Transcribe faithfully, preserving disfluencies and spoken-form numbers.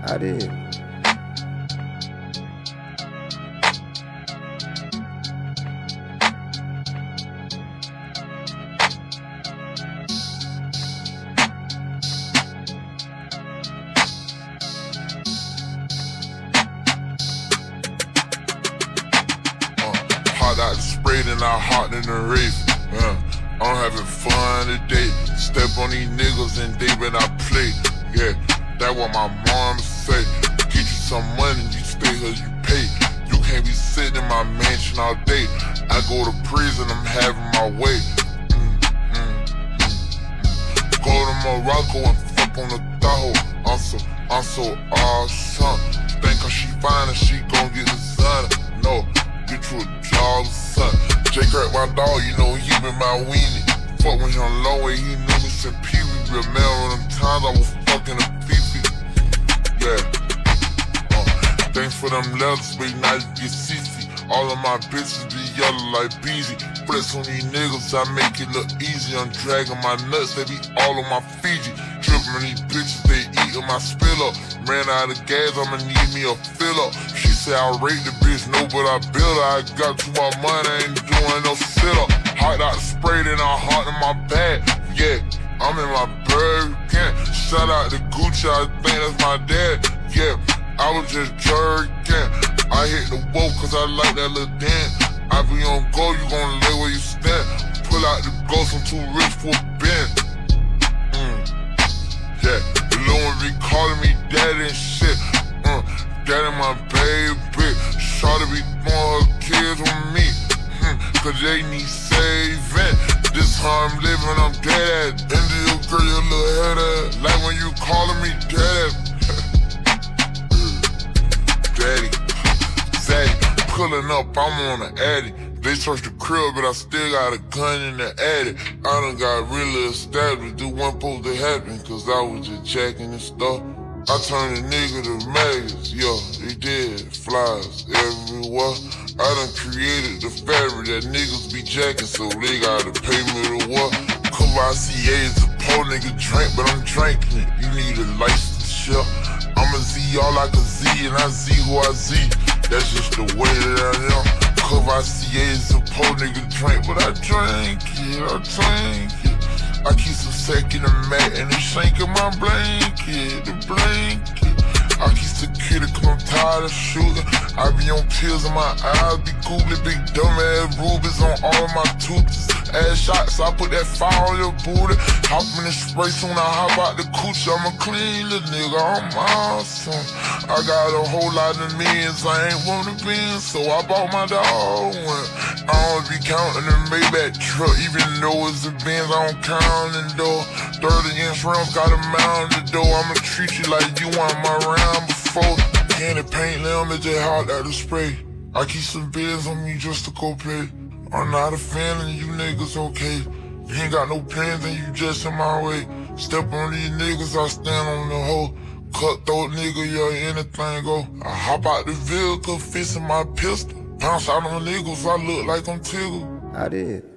I did. Hot out the spray, then I hot in the rave. Uh, I'm having fun today. Step on these niggas and they better not play. Yeah, that what my mom say. Get you some money, you stay here, you pay. You can't be sitting in my mansion all day. I go to prison, I'm having my way. Mm, mm, mm, mm. Go to Morocco and fuck on the Tahoe. I'm so, I'm so awesome. Think cause she fine and she gon' get the sun. No, get you a job, son. Jay crack my dog, you know he been my weenie. Fuck when he on low way, he knew me some Pee Wee. Remember them times I was fucking a Fifi. Yeah. Uh, thanks for them letters, baby, now you get C C. All of my bitches be yellow like Beezy. Flex on these niggas, I make it look easy. I'm dragging my nuts, they be all on my Fiji. Trippin' these bitches, they eatin' my spill up. Ran out of gas, I'ma need me a fill up. She said I rate the bitch, no, but I build her. I got too much money, I ain't doing no sit up. Hot out the spray, then I hot in my bag. Yeah, I'm in my Birkin. Shout out to Gucci, I think that's my dad. Yeah, I was just jerking. I hit the wall cause I like that little dance. I be on go, you gon' lay where you stand. Pull out the ghost, I'm too rich for a bend. Mm. Yeah, the little one be calling me daddy and shit. Mm. Daddy my baby. Shawty be born her kids with me. Mm. Cause they need saving. This how I'm living, I'm dead at. India girl, your little head at. Like when you calling me daddy. Daddy. Zaddy. Pulling up, I'm on an addy. They searched the crib, but I still got a gun in the attic. I done got really established, do one supposed to happen, cause I was just jacking and stuff. I turned a nigga to maggots, yeah, they did, flies everywhere. I done created the fabric that niggas be jacking, so they gotta pay me to work. Cause I C A is a poor nigga drink, but I'm drinking it. You need a license, yeah. I'm a Z all like a Z, and I Z who I Z. That's just the way that I am. Cause I C A is a poor nigga drink, but I drink it, I drink it. I keep some sack in the mat and they shanking my blanket, the blanket. I keep security cause I'm tired of shooting. I be on pills in my eyes, be googling big dumb ass rubies on all of my tooths. Ass shots, I put that fire on your booty. Hop in the spray soon, I hop out the coochie. I'm a clean little nigga, I'm awesome. I got a whole lot of millions, I ain't wanna be in, so I bought my dog one. I don't be counting the Maybach truck, even though it's a Benz, I don't count it though. thirty inch rims got a mount the door. I'ma treat you like you want my round before. Candy paint them, it just hot out the spray. I keep some bills on me just to go pay. I'm not a fan of you niggas, okay? You ain't got no plans and you just in my way. Step on these niggas, I stand on the hoe. Cutthroat nigga, yeah, anything go. I hop out the vehicle, fixing my pistol. Bounce out on niggas, I look like I'm Tigger. I did.